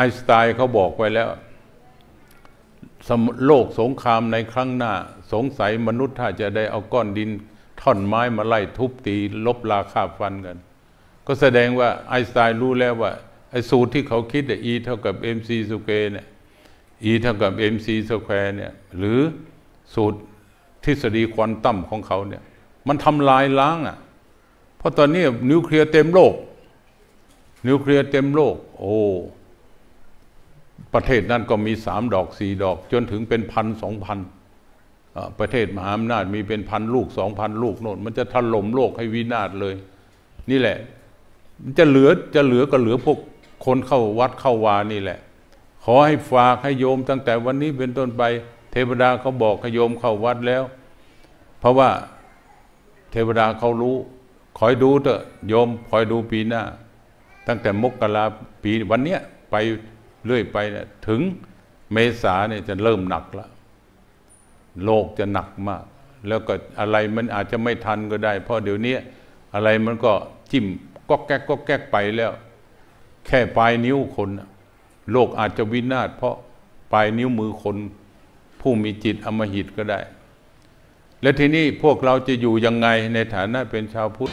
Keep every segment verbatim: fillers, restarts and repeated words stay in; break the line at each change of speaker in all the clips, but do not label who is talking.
น์สไตน์เขาบอกไว้แล้วโลกสงครามในครั้งหน้าสงสัยมนุษย์ถ้าจะได้เอาก้อนดินท่อนไม้มาไล่ทุบตีลบราคาฟันกันก็แสดงว่าไอน์สไตน์รู้แล้วว่าไอ้สูตรที่เขาคิด E เท่ากับ mc สแควร์เนี่ย E เท่ากับ mc สแควร์เนี่ยหรือสูตรทฤษฎีควอนตัมของเขาเนี่ยมันทำลายล้างอ่ะเพราะตอนนี้นิวเคลียร์เต็มโลกนิวเคลียร์เต็มโลกโอ้ประเทศนั้นก็มีสามดอกสี่ดอกจนถึงเป็นพันสองพันประเทศมหาอำนาจมีเป็นพันลูกสองพันลูกโน่นมันจะถล่มโลกให้วินาศเลยนี่แหละจะเหลือจะเหลือก็เหลือพวกคนเข้าวัดเข้าวานี่แหละขอให้ฝากให้โยมตั้งแต่วันนี้เป็นต้นไปเทวดาเขาบอกให้โยมเข้าวัดแล้วเพราะว่าเทวดาเขารู้คอยดูเถอะโยมคอยดูปีหน้าตั้งแต่มกราปีวันเนี้ยไปเรื่อยไปเนี่ยถึงเมษาเนี่ยจะเริ่มหนักละโลกจะหนักมากแล้วก็อะไรมันอาจจะไม่ทันก็ได้เพราะเดี๋ยวนี้อะไรมันก็จิ้มก็แก๊กก็แก๊กไปแล้วแค่ปลายนิ้วคนโลกอาจจะวินาศเพราะปลายนิ้วมือคนผู้มีจิตอำมหิตก็ได้และทีนี้พวกเราจะอยู่ยังไงในฐานะเป็นชาวพุทธ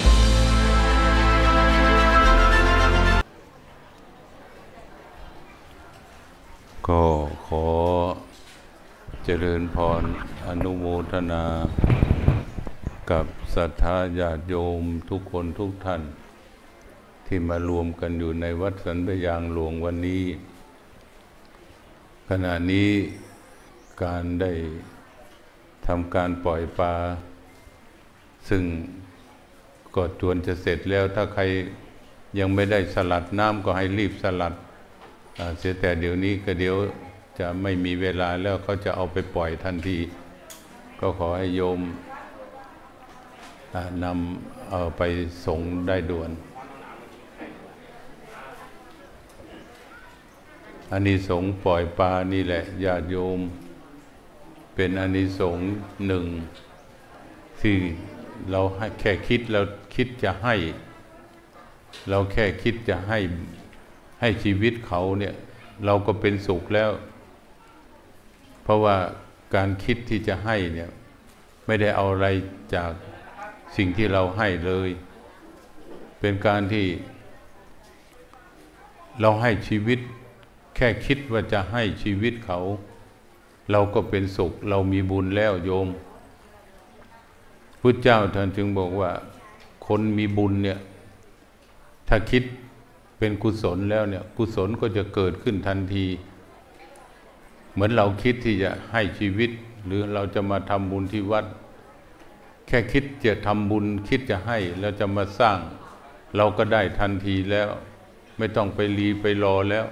ก็ขอเจริญพรอนุโมทนากับศรัทธาญาติโยมทุกคนทุกท่านที่มารวมกันอยู่ในวัดสันปยางหลวงวันนี้ขณะนี้การได้ทำการปล่อยปลาซึ่งก็จวนจะเสร็จแล้วถ้าใครยังไม่ได้สลัดน้ำก็ให้รีบสลัดเสียแต่เดี๋ยวนี้ก็เดี๋ยวจะไม่มีเวลาแล้วเขาจะเอาไปปล่อยทันทีก็ขอให้โยมนำเอาไปส่งได้ด่วนอานิสงส์ปล่อยปลานี่แหละญาติโยมเป็นอานิสงส์หนึ่งที่เราแค่คิดเราคิดจะให้เราแค่คิดจะให้ให้ชีวิตเขาเนี่ยเราก็เป็นสุขแล้วเพราะว่าการคิดที่จะให้เนี่ยไม่ได้เอาอะไรจากสิ่งที่เราให้เลยเป็นการที่เราให้ชีวิตแค่คิดว่าจะให้ชีวิตเขาเราก็เป็นสุขเรามีบุญแล้วโยมพุทธเจ้าท่านจึงบอกว่าคนมีบุญเนี่ยถ้าคิดเป็นกุศลแล้วเนี่ยกุศลก็จะเกิดขึ้นทันทีเหมือนเราคิดที่จะให้ชีวิตหรือเราจะมาทำบุญที่วัดแค่คิดจะทำบุญคิดจะให้แล้วจะมาสร้างเราก็ได้ทันทีแล้วไม่ต้องไปรีไปรอแล้ว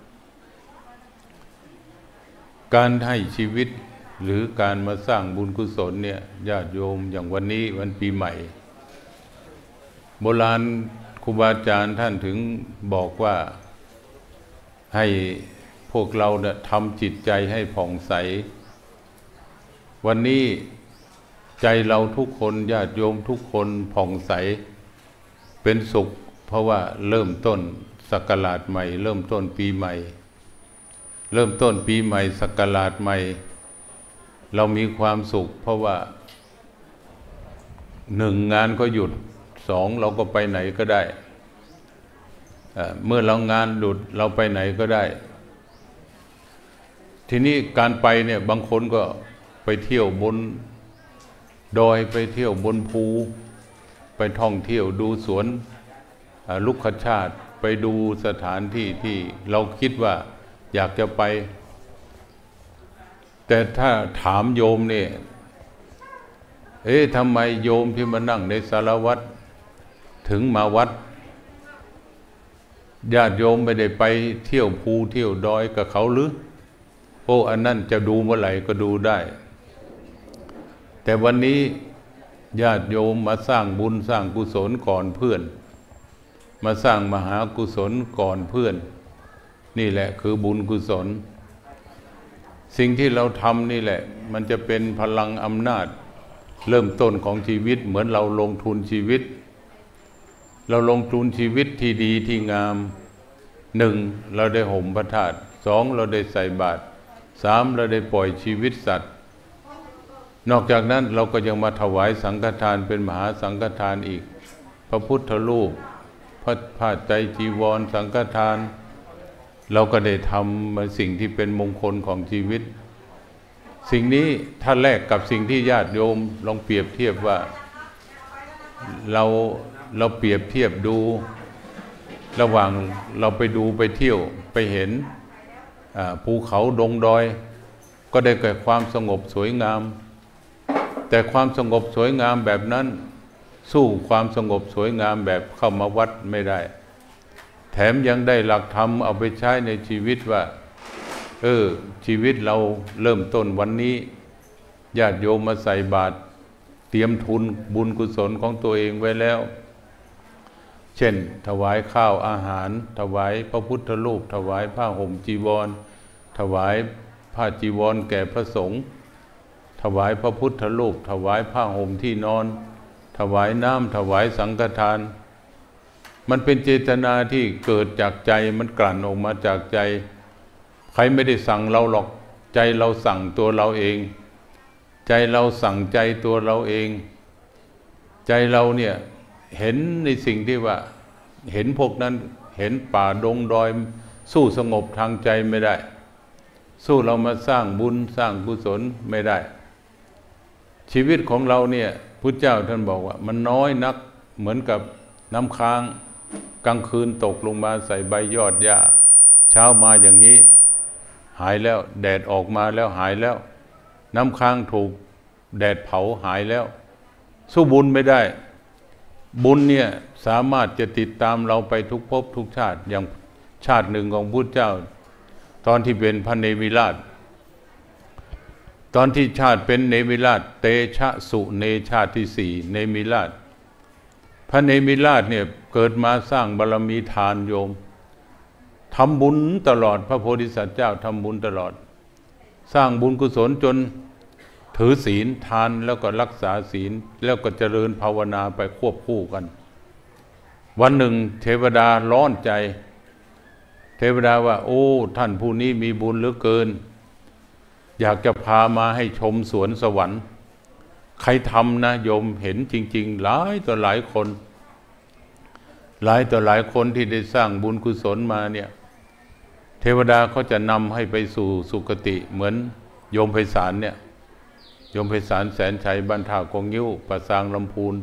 การให้ชีวิตหรือการมาสร้างบุญกุศลเนี่ยญาติโยมอย่างวันนี้วันปีใหม่โบราณครูบาอาจารย์ท่านถึงบอกว่าให้พวกเราเนี่ยทำจิตใจให้ผ่องใสวันนี้ใจเราทุกคนญาติโยมทุกคนผ่องใสเป็นสุขเพราะว่าเริ่มต้นศักราชใหม่เริ่มต้นปีใหม่เริ่มต้นปีใหม่ศักราชใหม่เรามีความสุขเพราะว่าหนึ่งงานก็หยุดสองเราก็ไปไหนก็ได้เมื่อเรางานหยุดเราไปไหนก็ได้ทีนี้การไปเนี่ยบางคนก็ไปเที่ยวบนดอยไปเที่ยวบนภูไปท่องเที่ยวดูสวนลุกขชาติไปดูสถานที่ที่เราคิดว่าอยากจะไปแต่ถ้าถามโยมเนี่ยเอ๊ะทำไมโยมที่มานั่งในสารวัตรถึงมาวัดญาติโยมไม่ได้ไปเที่ยวภูเที่ยวดอยกับเขาหรือโอ้อันนั้นจะดูเมื่อไหร่ก็ดูได้แต่วันนี้ญาติโยมมาสร้างบุญสร้างกุศลก่อนเพื่อนมาสร้างมหากุศลก่อนเพื่อนนี่แหละคือบุญกุศลสิ่งที่เราทำนี่แหละมันจะเป็นพลังอำนาจเริ่มต้นของชีวิตเหมือนเราลงทุนชีวิตเราลงทุนชีวิตที่ดีที่งามหนึ่งเราได้ห่มพระธาตุสองเราได้ใส่บาตรสามเราได้ปล่อยชีวิตสัตว์นอกจากนั้นเราก็ยังมาถวายสังฆทานเป็นมหาสังฆทานอีกพระพุทธรูปพระผ้าไตรจีวรสังฆทานเราก็ได้ทำมาสิ่งที่เป็นมงคลของชีวิตสิ่งนี้ถ้าแลกกับสิ่งที่ญาติโยมลองเปรียบเทียบว่าเราเราเปรียบเทียบดูระหว่างเราไปดูไปเที่ยวไปเห็นภูเขาดงดอยก็ได้เกิดความสงบสวยงามแต่ความสงบสวยงามแบบนั้นสู้ความสงบสวยงามแบบเข้ามาวัดไม่ได้แถมยังได้หลักธรรมเอาไปใช้ในชีวิตว่าเออชีวิตเราเริ่มต้นวันนี้ญาติโยมมาใส่บาตรเตรียมทุนบุญกุศลของตัวเองไว้แล้วเช่นถวายข้าวอาหารถวายพระพุทธรูปถวายผ้าห่มจีวรถวายผ้าจีวรแก่พระสงฆ์ถวายพระพุทธรูปถวายผ้าห่มที่นอนถวายน้ำถวายสังฆทานมันเป็นเจตนาที่เกิดจากใจมันกลั่นออกมาจากใจใครไม่ได้สั่งเราหรอกใจเราสั่งตัวเราเองใจเราสั่งใจตัวเราเองใจเราเนี่ยเห็นในสิ่งที่ว่าเห็นพวกนั้นเห็นป่าดงดอยสู้สงบทางใจไม่ได้สู้เรามาสร้างบุญสร้างกุศลไม่ได้ชีวิตของเราเนี่ยพุทธเจ้าท่านบอกว่ามันน้อยนักเหมือนกับน้ำค้างกลางคืนตกลงมาใส่ใบยอดหญ้าเช้ามาอย่างนี้หายแล้วแดดออกมาแล้วหายแล้วน้ำค้างถูกแดดเผาหายแล้วสู้บุญไม่ได้บุญเนี่ยสามารถจะติดตามเราไปทุกภพทุกชาติอย่างชาติหนึ่งของพุทธเจ้าตอนที่เป็นพระเนมิราชตอนที่ชาติเป็นเนมิราชเตชะสุเนชาติที่สี่เนมิราชพระเนมิราชเนี่ยเกิดมาสร้างบารมีทานโยมทำบุญตลอดพระโพธิสัตว์เจ้าทำบุญตลอดสร้างบุญกุศลจนถือศีลทานแล้วก็รักษาศีลแล้วก็เจริญภาวนาไปควบคู่กันวันหนึ่งเทวดาร้อนใจเทวดาว่าโอ้ท่านผู้นี้มีบุญเหลือเกินอยากจะพามาให้ชมสวนสวรรค์ใครทำนะโยมเห็นจริงๆหลายต่อหลายคนหลายต่อหลายคนที่ได้สร้างบุญกุศลมาเนี่ยเทวดาเขาจะนำให้ไปสู่สุคติเหมือนโยมไพศาลเนี่ยโยมไพศาลแสนชัยบรรทากงยิ้วประสางลำพูน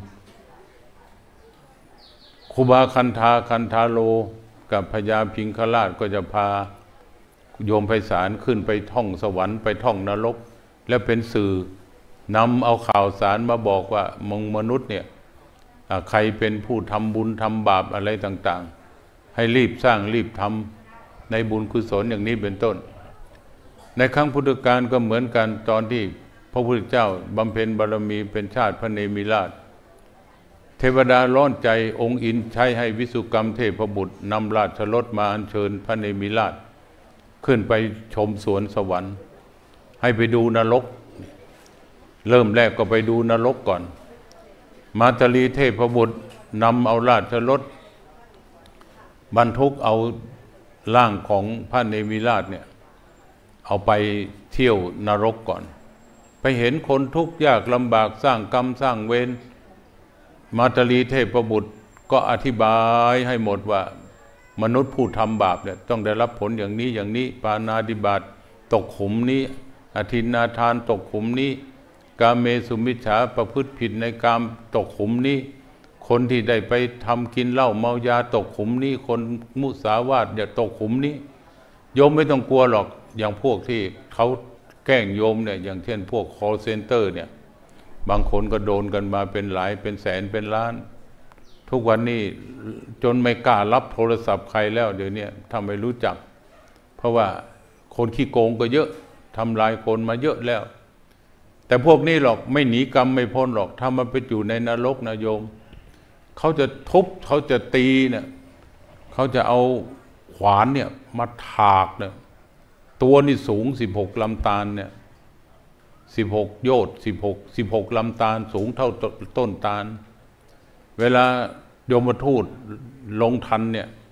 ครูบาคันธาคันธาโลกับพญาพิงคราชก็จะพาโยมไพศาลขึ้นไปท่องสวรรค์ไปท่องนรกและเป็นสื่อนำเอาข่าวสารมาบอกว่ามงมนุษย์เนี่ยใครเป็นผู้ทำบุญทำบาปอะไรต่างๆให้รีบสร้างรีบทำในบุญกุศลอย่างนี้เป็นต้นในครั้งพุทธกาลก็เหมือนกันตอนที่พระพุทธเจ้าบำเพ็ญบารมีเป็นชาติพระเนมิราชเทวดาร้อนใจองค์อินใช้ให้วิสุกรรมเทพบุตรนำราชรถมาอัญเชิญพระเนมิราชขึ้นไปชมสวนสวรรค์ให้ไปดูนรกเริ่มแรกก็ไปดูนรกก่อนมาตลีเทพบุตรนำเอาราชรถบรรทุกเอาร่างของพระเนมิราชเนี่ยเอาไปเที่ยวนรกก่อนไปเห็นคนทุกข์ยากลำบากสร้างกรรมสร้างเวรมาตลีเทพบุตรก็อธิบายให้หมดว่ามนุษย์ผู้ทำบาปเนี่ยต้องได้รับผลอย่างนี้อย่างนี้ปาณาติบาตตกขุมนี้อทินนาทานตกขุมนี้กาเมสุมิจฉาประพฤติผิดในกามตกขุมนี้คนที่ได้ไปทำกินเหล้าเมายาตกขุมนี้คนมุสาวาทอย่าตกขุมนี้โยมไม่ต้องกลัวหรอกอย่างพวกที่เขาแกล้งโยมเนี่ยอย่างเช่นพวก call center เนี่ยบางคนก็โดนกันมาเป็นหลายเป็นแสนเป็นล้านทุกวันนี้จนไม่กล้ารับโทรศัพท์ใครแล้วเดี๋ยวนี้ถ้าไม่รู้จักเพราะว่าคนขี้โกงก็เยอะทำลายคนมาเยอะแล้วแต่พวกนี้หรอกไม่หนีกรรมไม่พ้นหรอกถ้ามันไปอยู่ในนรกนะโยมเขาจะทุบเขาจะตีเนี่ยเขาจะเอาขวานเนี่ยมาถากเนี่ยตัวนี่สูงสิบหกลำตาลเนี่ยสิบหกโยชน์สิบหกสิบหกลำตาลสูงเท่าต้นตาลเวลาโยมทูตลงทันเนี่ย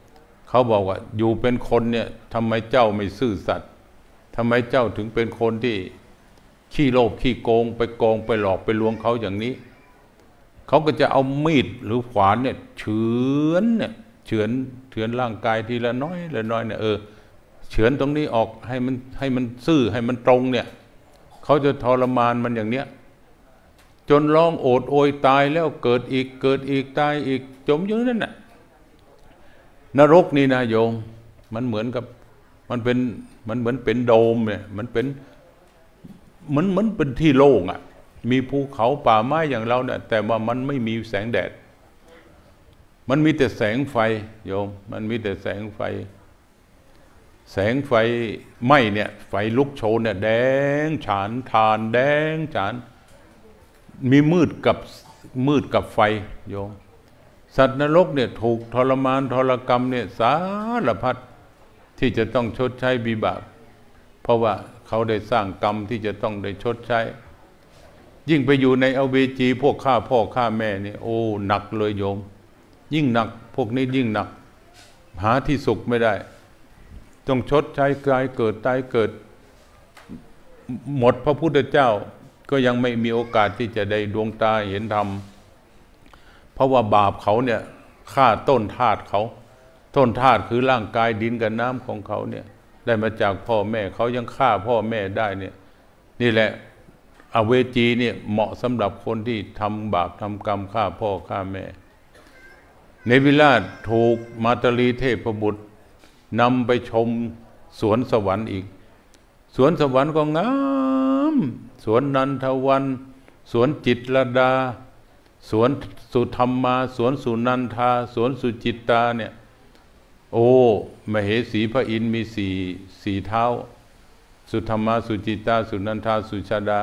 เขาบอกว่าอยู่เป็นคนเนี่ยทำไมเจ้าไม่ซื่อสัตย์ทำไมเจ้าถึงเป็นคนที่ขี้โลภขี้โกงไปโกงไปหลอกไปลวงเขาอย่างนี้เขาก็จะเอามีดหรือขวานเนี่ยเฉือนเนี่ยเฉือนเฉือนร่างกายทีละน้อยละน้อยเนี่ยเออเฉือนตรงนี้ออกให้มันให้มันซื่อให้มันตรงเนี่ยเขาจะทรมานมันอย่างเนี้ยจนร้องโอดโอยตายแล้วเกิดอีกเกิดอีกตายอีกจมอยู่นั่นน่ะนรกนี่นะโยมมันเหมือนกับมันเป็นมันเหมือนเป็นโดมเนี่ยมันเป็นเหมือนเหมือนเป็นที่โล่งอ่ะมีภูเขาป่าไม้อย่างเราเนี่ยแต่ว่ามันไม่มีแสงแดดมันมีแต่แสงไฟโยมมันมีแต่แสงไฟแสงไฟไหม้เนี่ยไฟลุกโชนเนี่ยแดงฉานทานแดงฉานมีมืดกับมืดกับไฟโยมสัตว์นรกเนี่ยถูกทรมานทรกรรมเนี่ยสารพัดที่จะต้องชดใช้วิบากเพราะว่าเขาได้สร้างกรรมที่จะต้องได้ชดใช้ยิ่งไปอยู่ในอเวจีพวกฆ่าพ่อฆ่าแม่นี่โอ้หนักเลยโยมยิ่งหนักพวกนี้ยิ่งหนักหาที่สุขไม่ได้ต้องชดใช้กายเกิดตายเกิดหมดพระพุทธเจ้าก็ยังไม่มีโอกาสที่จะได้ดวงตาเห็นธรรมเพราะว่าบาปเขาเนี่ยฆ่าต้นธาตุเขาต้นธาตุคือร่างกายดินกับน้ำของเขาเนี่ยได้มาจากพ่อแม่เขายังฆ่าพ่อแม่ได้เนี่ยนี่แหละอเวจีเนี่ยเหมาะสำหรับคนที่ทำบาปทำกรรมฆ่าพ่อฆ่าแม่เนวิราชถูกมาตรีเทพบุตรนำไปชมสวนสวรรค์อีกสวนสวรรค์ก็งามสวนนันทวันสวนจิตรลดาสวนสุธรรมาสวนสุนันทาสวนสุจิตตาเนี่ยโอ้มเหสีพระอินทร์มีสี่สี่เท้าสุธรรมาสุจิตตาสุนันทาสุชาดา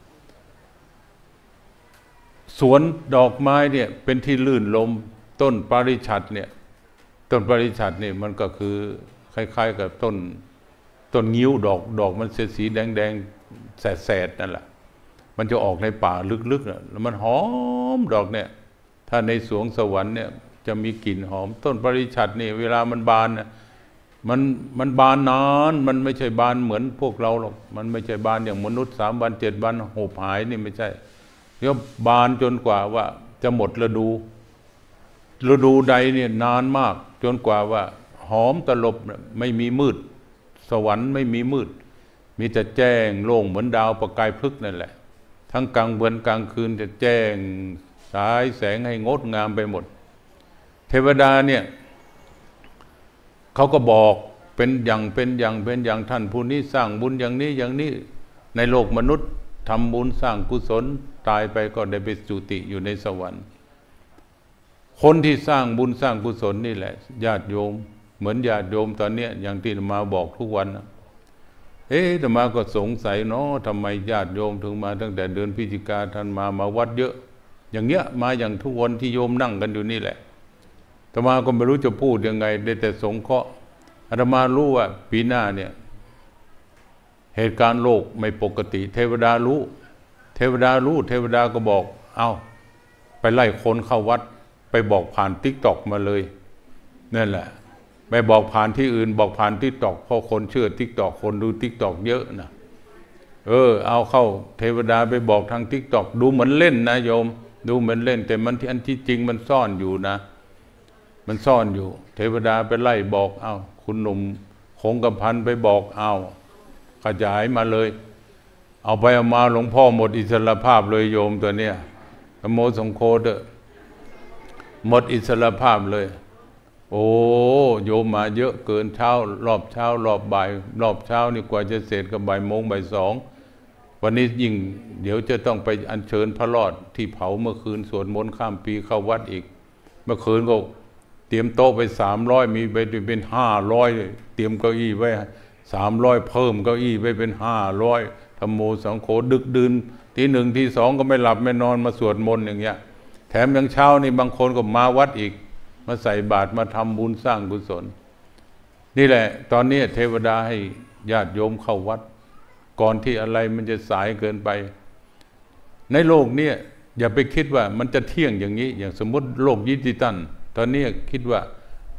สวนดอกไม้เนี่ยเป็นที่ลื่นลมต้นปาริฉัตเนี่ยต้นปาริฉัตเนี่ยมันก็คือคล้ายๆกับต้นต้นงิ้วดอกดอกมันเสียสีแดงๆแสดๆนั่นแหละมันจะออกในป่าลึกๆนะแล้วมันหอมดอกเนี่ยถ้าในสวงสวรรค์เนี่ยจะมีกลิ่นหอมต้นปาริฉัตนี่เวลามันบานนะมันมันบานนานมันไม่ใช่บานเหมือนพวกเราหรอกมันไม่ใช่บานอย่างมนุษย์สามวันเจ็ดวันหบหายนี่ไม่ใช่เดี๋ยวบานจนกว่าว่าจะหมดฤดูฤดูใดเนี่ยนานมากจนกว่าว่าหอมตลบไม่มีมืดสวรรค์ไม่มีมืดมีแต่แจ้งโล่งเหมือนดาวประกายพฤกษ์นั่นแหละทั้งกลางวันกลางคืนจะแจ้งสายแสงให้งดงามไปหมดเทวดาเนี่ยเขาก็บอกเป็นอย่างเป็นอย่างเป็นอย่างท่านผู้นี้สร้างบุญอย่างนี้อย่างนี้ในโลกมนุษย์ทำบุญสร้างกุศลตายไปก็ได้ไปจุติอยู่ในสวรรค์คนที่สร้างบุญสร้างกุศลนี่แหละญาติโยมเหมือนญาติโยมตอนนี้อย่างที่มาบอกทุกวันนะเอ๊ะแต่มาก็สงสัยเนาะทำไมญาติโยมถึงมาตั้งแต่เดือนพฤศจิกาท่านมามาวัดเยอะอย่างเงี้ยมาอย่างทุกวันที่โยมนั่งกันอยู่นี่แหละแต่มาก็ไม่รู้จะพูดยังไงได้แต่สงเคราะห์อาตมารู้ว่าปีหน้าเนี่ยเหตุการณ์โลกไม่ปกติเทวดารู้เทวดารู้เทวดาก็บอกเอาไปไล่คนเข้าวัดไปบอกผ่านติ๊กต็อกมาเลยนั่นแหละไม่บอกผ่านที่อื่นบอกผ่านติ๊กต็อกเพราะคนเชื่อติ๊กต็อกคนดูติ๊กต็อกเยอะนะเออเอาเข้าเทวดาไปบอกทางติ๊กต็อกดูเหมือนเล่นนะโยมดูเหมือนเล่นแต่มันที่อันที่จริงมันซ่อนอยู่นะมันซ่อนอยู่เทวดาไปไล่บอกเอาคุณหนุ่มคงกระพันไปบอกเอาขยายมาเลยเอาไปเอามาหลวงพ่อหมดอิสรภาพเลยโยมตัวเนี้ยธโมสงโคเดหมดอิสรภาพเลยโอ้โยมมาเยอะเกินเช้ารอบเช้ารอบบ่ายรอบเช้านี่กว่าจะเสร็จก็บ่ายโมงบ่ายสองวันนี้ยิ่งเดี๋ยวจะต้องไปอัญเชิญพระรอดที่เผาเมื่อคืนสวดมนต์ข้ามปีเข้าวัดอีกเมื่อคืนก็เตรียมโต๊ะไปสามร้อยมีไปเป็นห้าร้อยเตรียมเก้าอี้ไว้สามร้อยเพิ่มเก้าอี้ไว้เป็นห้าร้อยธโมสังโฆดึกดื่นทีหนึ่งทีสองก็ไม่หลับไม่นอนมาสวดมนต์อย่างเงี้ยแถมยังเช้านี่บางคนก็มาวัดอีกมาใส่บาตรมาทำบุญสร้างกุศลนี่แหละตอนนี้เทวดาให้ญาติโยมเข้าวัดก่อนที่อะไรมันจะสายเกินไปในโลกนี้อย่าไปคิดว่ามันจะเที่ยงอย่างนี้อย่างสมมติโลกดิจิตัลตอนนี้คิดว่า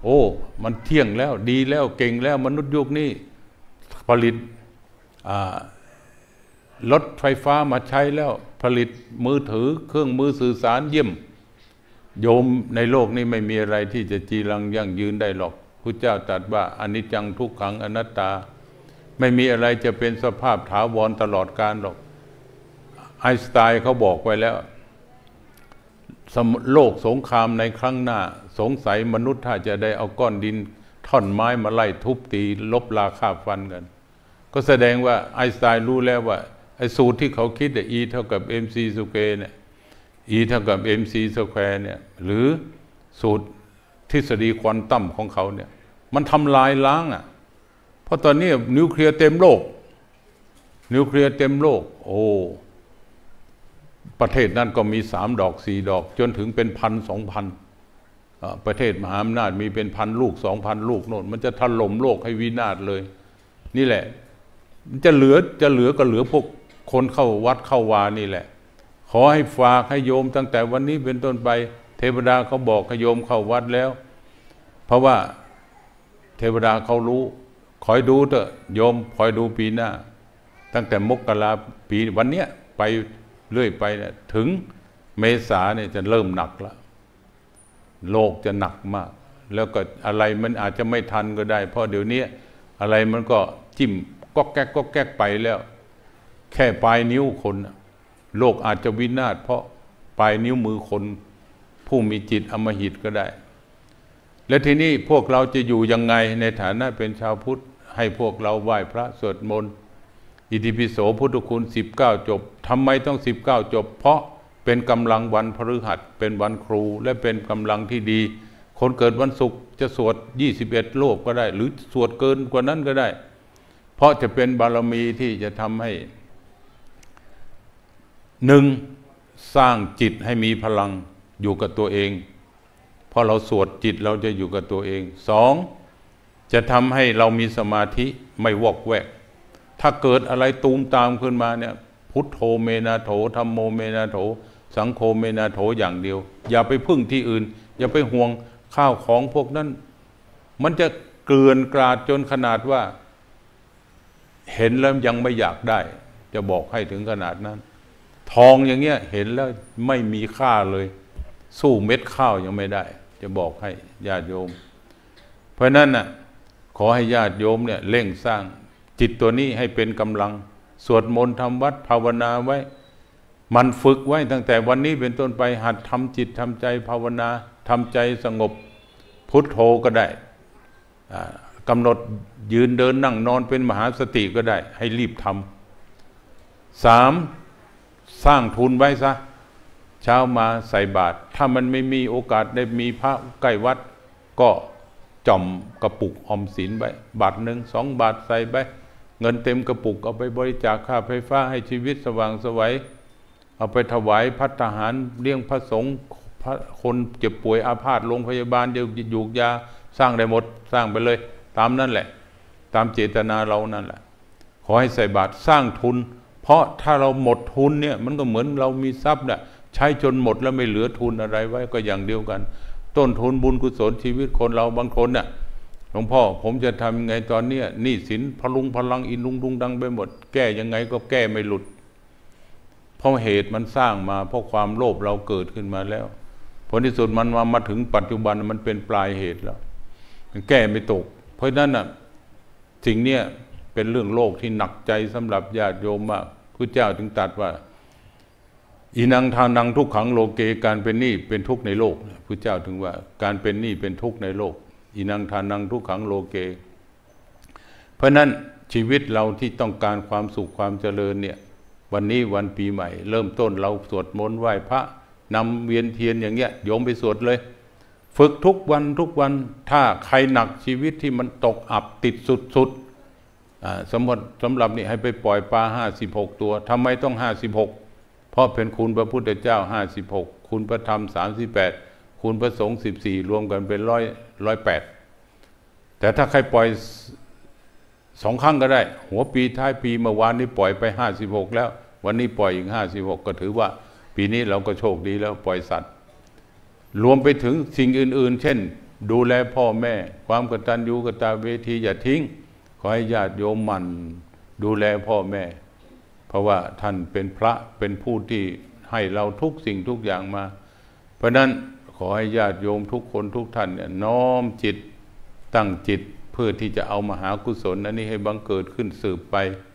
โอ้มันเที่ยงแล้วดีแล้วเก่งแล้วมนุษย์ยุคนี้ผลิตรถไฟฟ้ามาใช้แล้วผลิตมือถือเครื่องมือสื่อสารเยี่ยมโยมในโลกนี้ไม่มีอะไรที่จะจีรังยั่งยืนได้หรอกพุทธเจ้าตรัสว่าอนิจจังทุกขังอนัตตาไม่มีอะไรจะเป็นสภาพถาวรตลอดกาลหรอกไอน์สไตน์เขาบอกไว้แล้วโลกสงครามในครั้งหน้าสงสัยมนุษย์ถ้าจะได้เอาก้อนดินท่อนไม้มาไล่ทุบตีลบราคาฟันกันก็แสดงว่าไอน์สไตน์รู้แล้วว่าไอ้สูตรที่เขาคิด E เท่ากับ mc สแควร์เนี่ย E เท่ากับ mc สแควร์เนี่ยหรือสูตรทฤษฎีควอนตัมของเขาเนี่ยมันทำลายล้างอ่ะเพราะตอนนี้นิวเคลียร์เต็มโลกนิวเคลียร์เต็มโลกโอ้ประเทศนั้นก็มีสามดอกสี่ดอกจนถึงเป็นพันสองพันประเทศมหาอำนาจมีเป็นพันลูกสองพันลูกโน่นมันจะถล่มโลกให้วินาศเลยนี่แหละจะเหลือจะเหลือก็เหลือพวกคนเข้าวัดเข้าวานี่แหละขอให้ฝากให้โยมตั้งแต่วันนี้เป็นต้นไปเทวดาเขาบอกให้โยมเข้าวัดแล้วเพราะว่าเทวดาเขารู้คอยดูเถอะโยมคอยดูปีหน้าตั้งแต่มกราปีวันเนี้ยไปเรื่อยไปเนี่ยถึงเมษาเนี่ยจะเริ่มหนักแล้วโลกจะหนักมากแล้วก็อะไรมันอาจจะไม่ทันก็ได้เพราะเดี๋ยวนี้อะไรมันก็จิ้มก็แก๊กก็แก๊กไปแล้วแค่ปลายนิ้วคนโลกอาจจะวินาศเพราะปลายนิ้วมือคนผู้มีจิตอำมหิตก็ได้และทีนี้พวกเราจะอยู่ยังไงในฐานะเป็นชาวพุทธให้พวกเราไหว้พระสวดมนต์อิติปิโสพุทธคุณสิบเก้าจบทำไมต้องสิบเก้าจบเพราะเป็นกำลังวันพฤหัสเป็นวันครูและเป็นกำลังที่ดีคนเกิดวันศุกร์จะสวดยี่สิบเอ็ดโลกก็ได้หรือสวดเกินกว่านั้นก็ได้เพราะจะเป็นบารมีที่จะทำให้หนึ่งสร้างจิตให้มีพลังอยู่กับตัวเองพอเราสวดจิตเราจะอยู่กับตัวเองสองจะทำให้เรามีสมาธิไม่วอกแวกถ้าเกิดอะไรตูมตามขึ้นมาเนี่ยพุทโธเมนาโถธัมโมเมนาโถสังโฆเมนาโถอย่างเดียวอย่าไปพึ่งที่อื่นอย่าไปห่วงข้าวของพวกนั้นมันจะเกลื่อนกลาดจนขนาดว่าเห็นแล้วยังไม่อยากได้จะบอกให้ถึงขนาดนั้นทองอย่างเงี้ยเห็นแล้วไม่มีค่าเลยสู้เม็ดข้าวยังไม่ได้จะบอกให้ญาติโยมเพราะนั้นน่ะขอให้ญาติโยมเนี่ยเร่งสร้างจิตตัวนี้ให้เป็นกำลังสวดมนต์ทำวัดภาวนาไว้มันฝึกไว้ตั้งแต่วันนี้เป็นต้นไปหัดทำจิตทำใจภาวนาทำใจสงบพุทโธก็ได้กำหนดยืนเดินนั่งนอนเป็นมหาสติก็ได้ให้รีบทำสามสร้างทุนไว้ซะเช้ามาใส่บาตรถ้ามันไม่มีโอกาสได้มีพระใกล้วัดก็จ่อมกระปุกออมสินไว้บาทหนึ่งสองบาทใส่ไปเงินเต็มกระปุกเอาไปบริจาคค่าไฟฟ้าให้ชีวิตสว่างไสวเอาไปถวายภัตตาหารเลี้ยงพระสงฆ์คนเจ็บป่วยอาพาธโรงพยาบาลเดี๋ยวหยูกยาสร้างได้หมดสร้างไปเลยตามนั่นแหละตามเจตนาเรานั่นแหละขอให้ใส่บาตรสร้างทุนเพราะถ้าเราหมดทุนเนี่ยมันก็เหมือนเรามีทรัพย์เนี่ยใช้จนหมดแล้วไม่เหลือทุนอะไรไว้ก็อย่างเดียวกันต้นทุนบุญกุศลชีวิตคนเราบางคนเนี่ยหลวงพ่อผมจะทำยังไงตอนนี้หนี้สินพลุงพลังอินลุงดุงดังไปหมดแก้ยังไงก็แก้ไม่หลุดเพราะเหตุมันสร้างมาเพราะความโลภเราเกิดขึ้นมาแล้วผลที่สุดมันมามาถึงปัจจุบันมันเป็นปลายเหตุแล้วแก้ไม่ตกเพราะฉะนั้นน่ะสิ่งเนี้ยเป็นเรื่องโลกที่หนักใจสำหรับญาติโยมมากพระเจ้าถึงตรัสว่าอินังทานังทุกขังโลเกการเป็นหนี้เป็นทุกข์ในโลกพระเจ้าถึงว่าการเป็นหนี้เป็นทุกข์ในโลกอินังทานังทุกขังโลเกเพราะนั้นชีวิตเราที่ต้องการความสุขความเจริญเนี่ยวันนี้วันปีใหม่เริ่มต้นเราสวดมนต์ไหว้พระนำเวียนเทียนอย่างเงี้ยโยมไปสวดเลยฝึกทุกวันทุกวันถ้าใครหนักชีวิตที่มันตกอับติดสุดๆสมมติสำหรับนี่ให้ไปปล่อยปลาห้าสิบหกตัวทำไมต้องห้าสิบหกเพราะเป็นคุณพระพุทธเจ้าห้าสิบหกคุณพระธรรมสามสิบแปดคุณพระสงฆ์สิบสี่รวมกันเป็นร้อยร้อยแปดแต่ถ้าใครปล่อยสองครั้งก็ได้หัวปีท้ายปีเมื่อวานนี้ปล่อยไปห้าสิบหกแล้ววันนี้ปล่อยอีกห้าสิบหกก็ถือว่าปีนี้เราก็โชคดีแล้วปล่อยสัตว์รวมไปถึงสิ่งอื่นๆเช่นดูแลพ่อแม่ความกตัญญูกตเวทีอย่าทิ้งขอให้ญาติโยมหมั่นดูแลพ่อแม่เพราะว่าท่านเป็นพระเป็นผู้ที่ให้เราทุกสิ่งทุกอย่างมาเพราะนั้นขอให้ญาติโยมทุกคนทุกท่านเนี่ยน้อมจิตตั้งจิตเพื่อที่จะเอามหากุศลอันนี้ให้บังเกิดขึ้นสืบไป